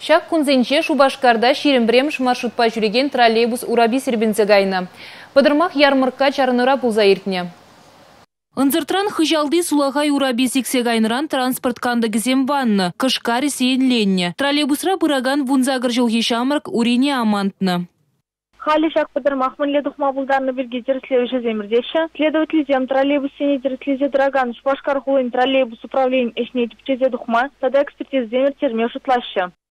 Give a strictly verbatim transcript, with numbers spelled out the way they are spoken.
Шак кунзенче Шубашкарда ширембремш маршрутпа жүреген троллейбус ураби сербензе гайна. Подырмах ярмарка чарыныра пулза иртне. Анзыртран хыжалды сулағай ураби сиксе гайныран транспорт канды гізем ванны, кышкари сейін ленне. Троллейбусра бұраган вунзагыр жылғы шамырк урине амантны. Хали шак подырмах мынле духма булдарны бірге дерслевіші земірдеші. Следователь зем троллейбус сене дерслезе драган Шубашкар хулын троллейбус управлением эшне етіп чезе духма, тада экспертиз земір терме шутлашы.